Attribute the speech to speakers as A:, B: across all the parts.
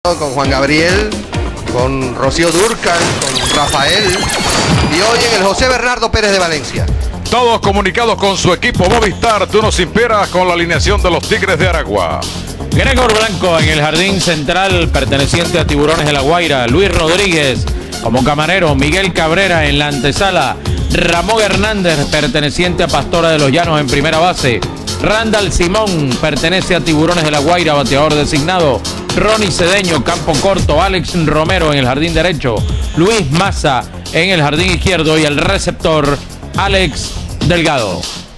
A: con Juan Gabriel, con Rocío Dúrcal, con Rafael y hoy en el José Bernardo Pérez de Valencia.
B: Todos comunicados con su equipo Movistar. Tú nos inspiras con la alineación de los Tigres de Aragua.
C: Gregor Blanco en el jardín central perteneciente a Tiburones de La Guaira. Luis Rodríguez como camarero. Miguel Cabrera en la antesala. Ramón Hernández perteneciente a Pastora de los Llanos en primera base. Randall Simón pertenece a Tiburones de La Guaira, bateador designado. Ronnie Cedeño, campo corto. Alex Romero en el jardín derecho. Luis Maza en el jardín izquierdo y el receptor Alex Delgado.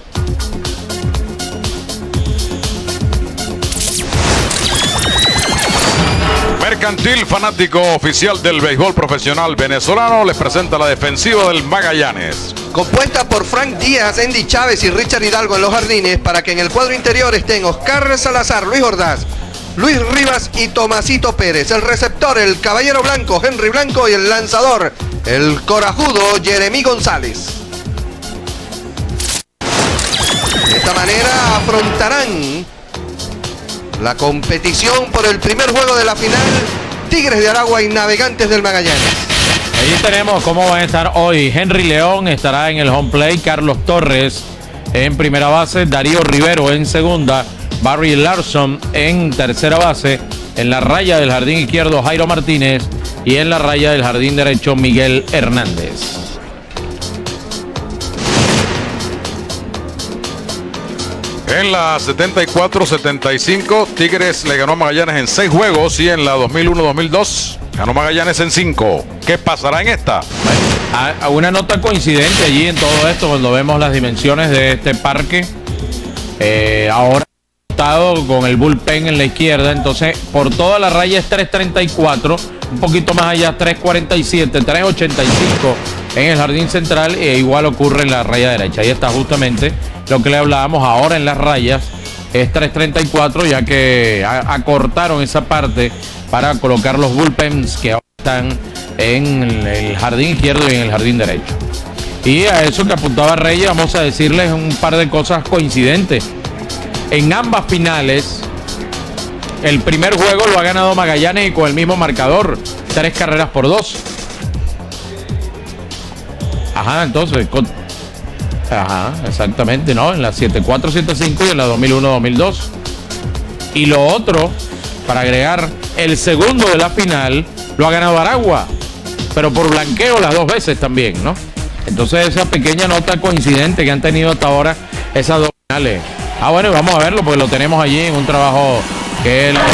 B: Mercantil, fanático oficial del béisbol profesional venezolano, les presenta la defensiva del Magallanes.
A: Compuesta por Frank Díaz, Andy Chávez y Richard Hidalgo en los jardines, para que en el cuadro interior estén Oscar Salazar, Luis Ordaz, Luis Rivas y Tomasito Pérez. El receptor, el Caballero Blanco, Henry Blanco, y el lanzador, el corajudo Jeremy González. De esta manera afrontarán la competición por el primer juego de la final, Tigres de Aragua y Navegantes del Magallanes.
C: Allí tenemos cómo van a estar hoy. Henry León estará en el home plate, Carlos Torres en primera base, Darío Rivero en segunda, Barry Larson en tercera base, en la raya del jardín izquierdo Jairo Martínez y en la raya del jardín derecho Miguel Hernández.
B: En la 74-75, Tigres le ganó a Magallanes en 6 juegos y en la 2001-2002 ganó Magallanes en 5. ¿Qué pasará en esta?
C: Una nota coincidente allí en todo esto cuando vemos las dimensiones de este parque. Ahora con el bullpen en la izquierda, entonces por toda la raya es 334, un poquito más allá 347, 385 en el jardín central, e igual ocurre en la raya derecha. Ahí está justamente lo que le hablábamos. Ahora en las rayas es 334, ya que acortaron esa parte para colocar los bullpens que ahora están en el jardín izquierdo y en el jardín derecho. Y a eso que apuntaba Reyes, vamos a decirles un par de cosas coincidentes. En ambas finales, el primer juego lo ha ganado Magallanes y con el mismo marcador, 3-2. Ajá, entonces, exactamente, ¿no? En la 74-75 y en la 2001-2002. Y lo otro, para agregar, el segundo de la final lo ha ganado Aragua, pero por blanqueo las 2 veces también, ¿no? Entonces esa pequeña nota coincidente que han tenido hasta ahora esas 2 finales. Bueno, vamos a verlo porque lo tenemos allí en un trabajo que él...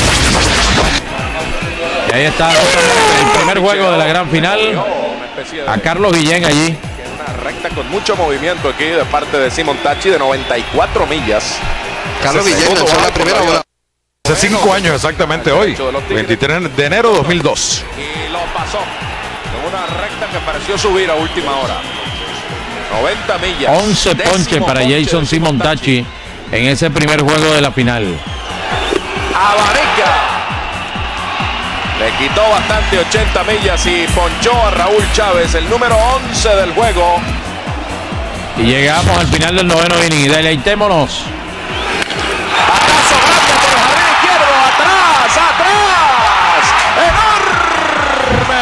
C: Y ahí está el primer juego de la gran final. A Carlos Guillén allí.
D: Una recta con mucho movimiento aquí de parte de Simon Tachi de 94 millas.
A: Carlos Guillén lanzó la primera bola.
B: Hace 5 años exactamente hoy, 23 de enero de 2002.
D: Y lo pasó con una recta que pareció subir a última hora. 90 millas.
C: 11 ponches para Jason Simon Tachi en ese primer juego de la final.
D: Abanica. Le quitó bastante, 80 millas, y ponchó a Raúl Chávez, el número 11 del juego.
C: Y llegamos al final del 9º inning. Deleitémonos.
D: Batazo grande por el jardín izquierdo. Atrás. Enorme.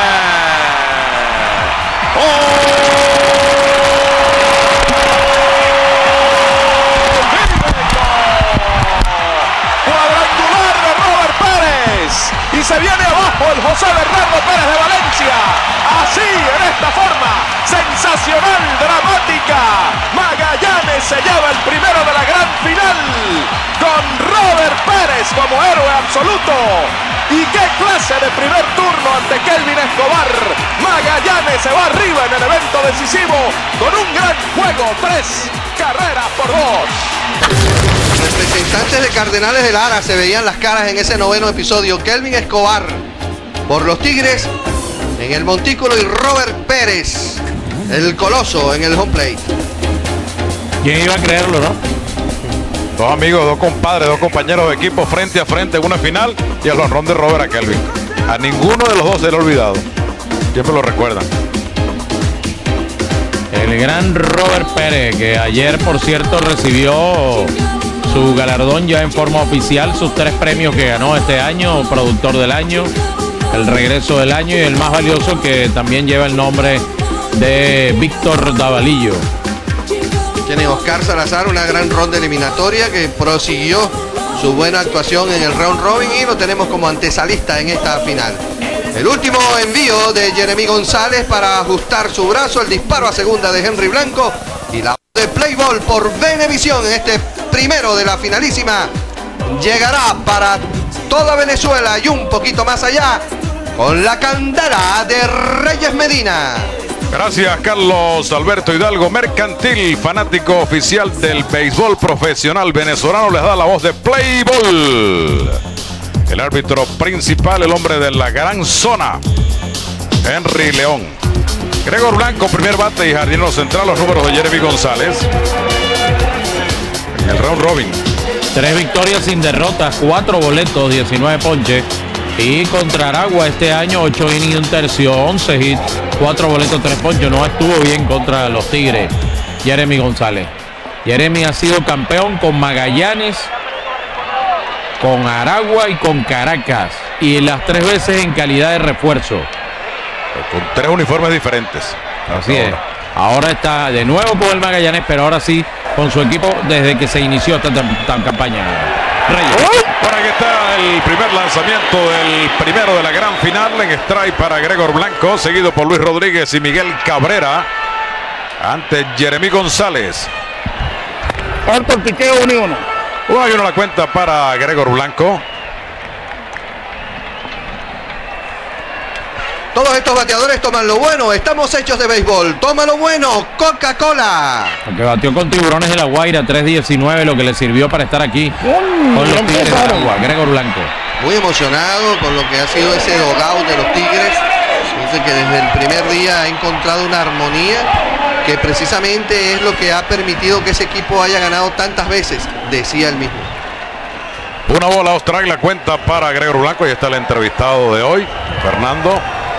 D: Cuadrangular de Robert Pérez. Y se viene abajo el José Bernardo Pérez de Valencia. Así, en esta forma sensacional, dramática, Magallanes se lleva el primero de la gran final con Robert Pérez como héroe absoluto. Y qué clase de primer turno ante Kelvin Escobar. Magallanes se va arriba en el evento decisivo con un gran juego, 3-2.
A: Representantes de Cardenales de Lara se veían las caras en ese 9º episodio. Kelvin Escobar por los Tigres en el montículo y Robert Pérez, el coloso, en el home plate.
C: ¿Quién iba a creerlo, no?
B: 2 amigos, 2 compadres, 2 compañeros de equipo frente a frente en una final, y el honrón de Robert a Kelvin. A ninguno de los dos se le ha olvidado. Siempre lo recuerdan.
C: El gran Robert Pérez, que ayer, por cierto, recibió su galardón ya en forma oficial, sus 3 premios que ganó este año: productor del año, el regreso del año y el más valioso, que también lleva el nombre de Víctor Davalillo.
A: Tiene Oscar Salazar una gran ronda eliminatoria que prosiguió su buena actuación en el round robin y lo tenemos como antesalista en esta final. El último envío de Jeremy González para ajustar su brazo, el disparo a segunda de Henry Blanco y la de play ball por Venevisión en este primero de la finalísima llegará para toda Venezuela y un poquito más allá con la candela de Reyes Medina.
B: Gracias, Carlos Alberto Hidalgo. Mercantil, fanático oficial del béisbol profesional venezolano, les da la voz de play ball. El árbitro principal, el hombre de la gran zona, Henry León. Gregor Blanco, primer bate y jardinero central, los números de Jeremy González. En el round robin.
C: 3 victorias sin derrotas, 4 boletos, 19 ponches. Y contra Aragua este año, 8 innings y un tercio, 11 hits, 4 boletos, 3 ponches. No estuvo bien contra los Tigres, Jeremy González. Jeremy ha sido campeón con Magallanes, con Aragua y con Caracas. Y las 3 veces en calidad de refuerzo.
B: Con 3 uniformes diferentes.
C: Así es. Ahora está de nuevo con el Magallanes, pero ahora sí con su equipo desde que se inició esta campaña. Reyes.
B: Por aquí está el primer lanzamiento del primero de la gran final en strike para Gregor Blanco, seguido por Luis Rodríguez y Miguel Cabrera ante Jeremy González.
E: Cuarto el piqueo 1-1.
B: 1-1 la cuenta para Gregor Blanco.
A: Todos estos bateadores toman lo bueno, estamos hechos de béisbol, toma lo bueno, Coca-Cola.
C: El que batió con Tiburones de La Guaira, 3.19, lo que le sirvió para estar aquí con los Tigres de Aragua, Gregor Blanco.
A: Muy emocionado con lo que ha sido ese dogout de los Tigres. Dice que desde el primer día ha encontrado una armonía que precisamente es lo que ha permitido que ese equipo haya ganado tantas veces, decía él mismo.
B: Una bola Australia la cuenta para Gregor Blanco y está el entrevistado de hoy, Fernando.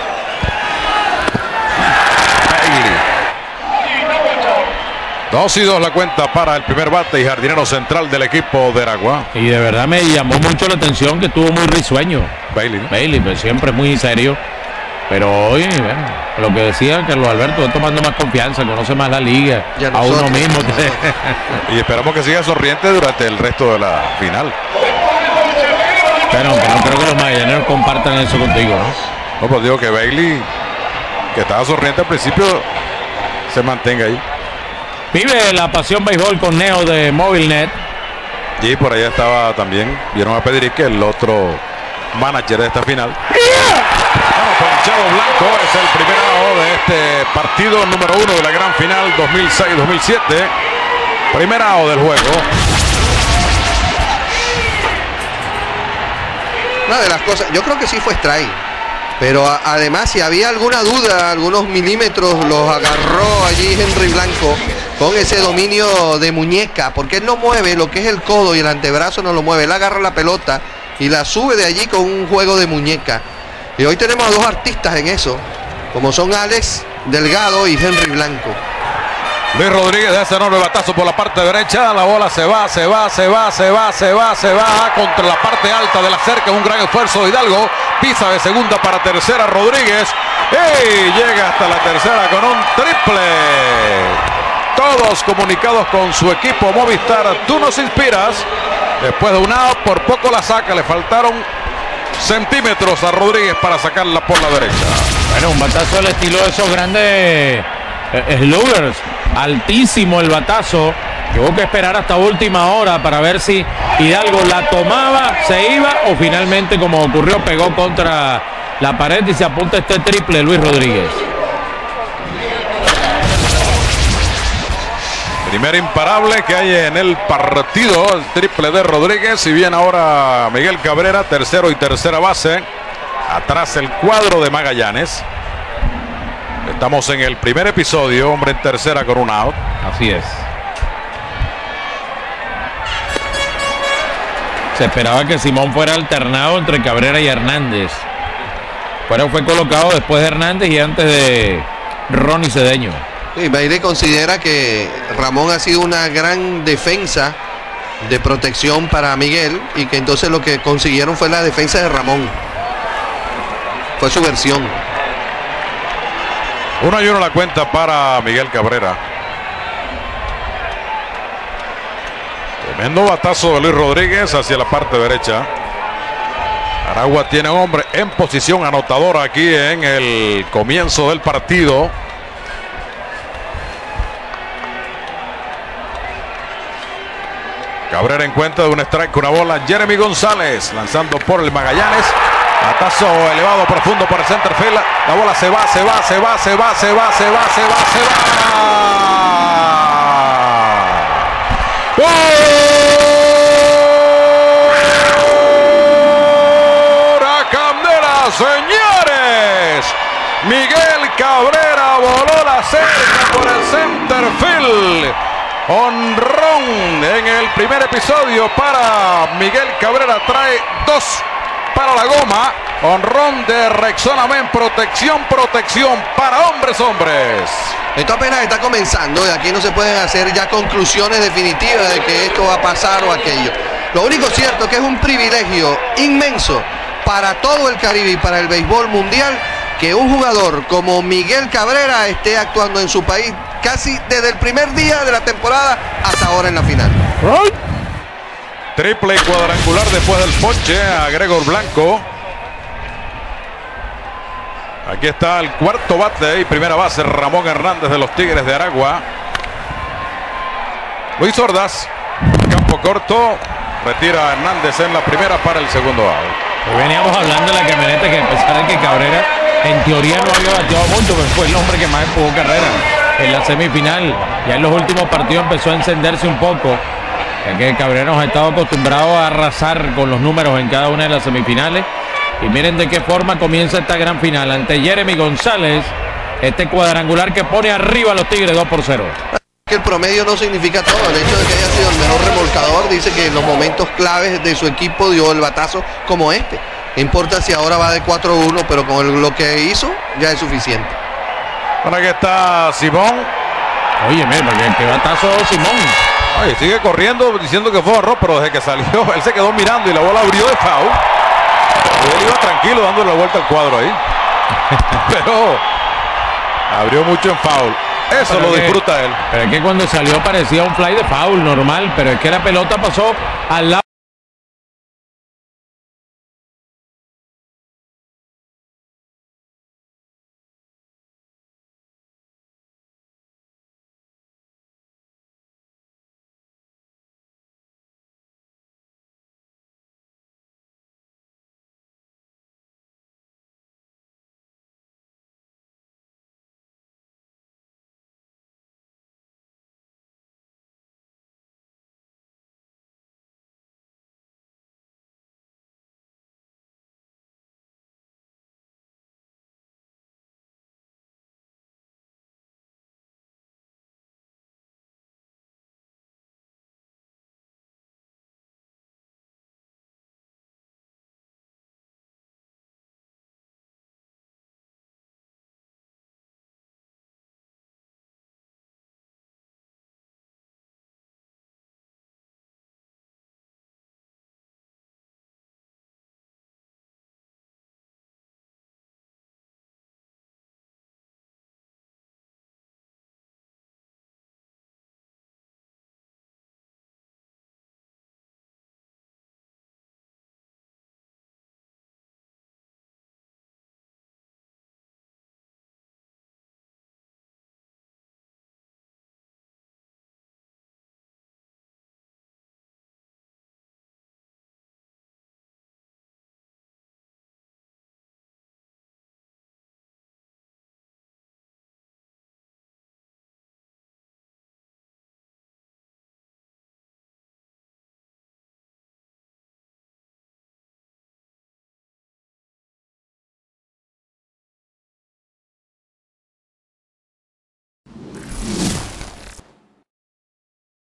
B: 2-2 la cuenta para el primer bate y jardinero central del equipo de Aragua.
C: Y de verdad me llamó mucho la atención que estuvo muy risueño.
B: Bailey, ¿no?
C: Bailey, pues siempre muy serio. Pero hoy, bueno, lo que decía Carlos Alberto, está tomando más confianza, conoce más la liga, a uno mismo.
B: Y esperamos que siga sonriente durante el resto de la final.
C: Pero no creo que los magallaneros compartan eso contigo, ¿no?
B: No, pues digo que Bailey, que estaba sonriente al principio, se mantenga ahí.
C: Vive la pasión béisbol con Neo de MobileNet.
B: Y por allá estaba también, vieron a Pedrique, el otro manager de esta final. Bueno, Ponchado Blanco es el primer out de este partido número 1 de la gran final 2006-2007. Primer out del juego.
A: Una de las cosas, yo creo que sí fue strike. Pero además, si había alguna duda, algunos milímetros los agarró allí Henry Blanco con ese dominio de muñeca, porque él no mueve lo que es el codo y el antebrazo, no lo mueve, él agarra la pelota y la sube de allí con un juego de muñeca. Y hoy tenemos a dos artistas en eso, como son Alex Delgado y Henry Blanco.
B: Luis Rodríguez de ese enorme batazo por la parte derecha, la bola se va contra la parte alta de la cerca, un gran esfuerzo de Hidalgo, pisa de segunda para tercera Rodríguez y llega hasta la tercera con un triple. Todos comunicados con su equipo Movistar, tú nos inspiras. Después de un out, por poco la saca, le faltaron centímetros a Rodríguez para sacarla por la derecha.
C: Bueno, un batazo al estilo de esos grandes sluggers, altísimo el batazo. Tuvo que esperar hasta última hora para ver si Hidalgo la tomaba, se iba o finalmente, como ocurrió, pegó contra la pared y se apunta este triple Luis Rodríguez.
B: Primer imparable que hay en el partido, el triple de Rodríguez. Y bien ahora Miguel Cabrera, tercero y tercera base. Atrás el cuadro de Magallanes. Estamos en el primer episodio, hombre en tercera con un out.
C: Así es. Se esperaba que Simón fuera alternado entre Cabrera y Hernández, pero fue colocado después de Hernández y antes de Ronnie Cedeño.
A: Sí, Bailey considera que Ramón ha sido una gran defensa de protección para Miguel, y que entonces lo que consiguieron fue la defensa de Ramón. Fue su versión.
B: 1-1 la cuenta para Miguel Cabrera. Tremendo batazo de Luis Rodríguez hacia la parte derecha. Aragua tiene hombre en posición anotadora aquí en el comienzo del partido. Cabrera encuentra de un strike, una bola. Jeremy González lanzando por el Magallanes. Batazo elevado profundo por el center field. La bola se va. ¡Hora Candela, señores! Miguel Cabrera voló la cerca por el center field. Honrón en el primer episodio para Miguel Cabrera. Trae 2 para la goma. Honrón de Rexona Men. Protección para hombres.
A: Esto apenas está comenzando y aquí no se pueden hacer ya conclusiones definitivas de que esto va a pasar o aquello. Lo único cierto es que es un privilegio inmenso para todo el Caribe y para el béisbol mundial que un jugador como Miguel Cabrera esté actuando en su país casi desde el primer día de la temporada hasta ahora en la final.
B: Triple y cuadrangular después del ponche a Gregor Blanco. Aquí está el cuarto bate y primera base, Ramón Hernández de los Tigres de Aragua. Luis Ordaz, campo corto, retira a Hernández en la primera para el segundo out.
C: Hoy veníamos hablando de la camioneta, que a pesar de que Cabrera en teoría no había bateado mucho, pero fue el hombre que más empujó carrera en la semifinal. Ya en los últimos partidos empezó a encenderse un poco, ya que Cabrera nos ha estado acostumbrado a arrasar con los números en cada una de las semifinales. Y miren de qué forma comienza esta gran final ante Jeremy González. Este cuadrangular que pone arriba a los Tigres 2-0.
A: Que el promedio no significa todo. El hecho de que haya sido el mejor remolcador dice que en los momentos claves de su equipo dio el batazo como este. No importa si ahora va de 4-1, pero con lo que hizo ya es suficiente.
B: Bueno, aquí está Simón.
C: Oye, mira, qué batazo Simón.
B: Ay, sigue corriendo diciendo que fue error, pero desde que salió él se quedó mirando y la bola abrió de foul. Y él iba tranquilo dándole la vuelta al cuadro ahí. Pero abrió mucho en foul. Eso lo disfruta él.
C: Pero es que cuando salió parecía un fly de foul normal, pero es que la pelota pasó al lado.